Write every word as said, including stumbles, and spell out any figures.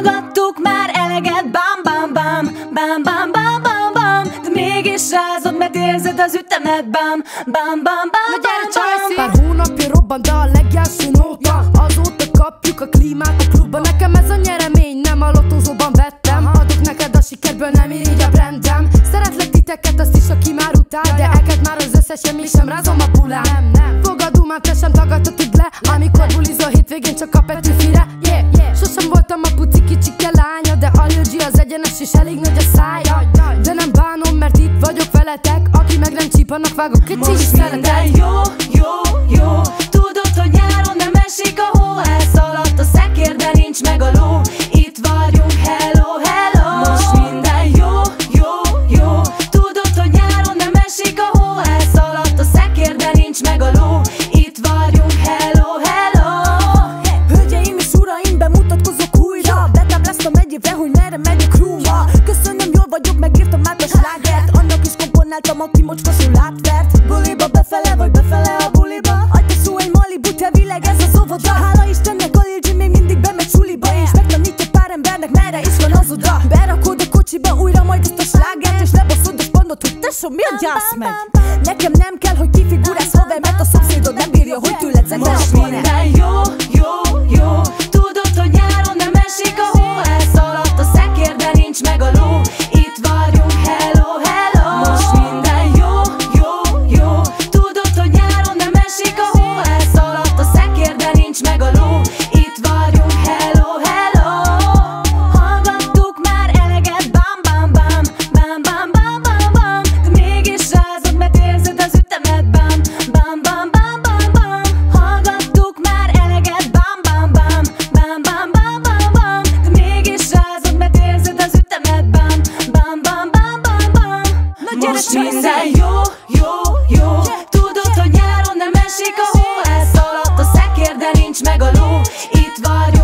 Hallgattuk már eleget, bam bam bam, bam bam bam bam bam, de mégis rázod, mert érzed az ütemet, bam bam bam bam bam bam. Pár hónapja robbant a legelső nóta, azóta kapjuk a klímát a klubban. Nekem ez a nyeremény, nem a lotózóban vettem. Adok neked a sikerből, nem irigy a brandem. Szeretlek titeket, azt is, aki már utál, de eked már az összesen, még sem rázom a bulám. Fogadom, már te sem tagadhatod le, amikor bulizol hétvégén csak a Petőfire. Yeah, yeah. Sosem voltam a puci kicsike lánya, de a Lil G az egyenes és elég nagy a szája. De nem bánom, mert itt vagyok veletek, aki meg nem csíp, annak vágok egy csíp minden jó, jó, jó. Tudod, hogy nyáron nem esik a hó, elszaladt a szekér, de nincs meg a ló. Itt vagyunk, hello, hello. Most minden jó, jó, jó. Tudod, hogy nyáron nem esik a hó, elszaladt a szekér, de nincs meg a ló. Itt vagyunk, hello, hello. Hölgyeim és uraim, bemutatkozok újra. Betábláztam egy évre, hogy merre megy a crewba. Köszönöm, jól vagyok, megírtam már a slágert. Annak is komponáltam, aki mocskosul átvert. Buliba befele, vagy befele a buliba. Adj szó egy Malibu, te világ, ez az óvoda. Hála Istennek, a Lil G még mindig bemegy suliba, és megtanítja pár embernek, merre is van az oda. Berakod a kocsiba újra majd ezt a slágert, és lebaszod a spandot, hogy tesó, mi a gyász meg? Nekem nem kell, hogy kifigurálsz haver, mert a szomszédod nem bírja, hogy tőled zengel a Most minden jó, jó, jó. Tudod, hogy nyáron nem esik a hó, elszaladt a szekér, de nincs meg a ló. Itt vagyunk, hello, hello. Most minden jó, jó, jó. Tudod, hogy nyáron nem esik a hó, elszaladt a szekér, de nincs meg a ló. Itt vagyunk, hello, hello. Hallgattuk már eleget, bam bam bam, bam bam bam bam bam, de mégis rázod, mert érzed az ütemet, bam bam bam bam bam bam. Hallgattuk már eleget, bam bam bam, bam bam bam bam bam, de mégis rázod, mert érzed az ütemet, bam bam bam bam bam bam. Most minden jó, jó, jó. Tudod, hogy nyáron nem esik a hó, elszaladt a szekér, de nincs meg a ló. Itt vagyunk.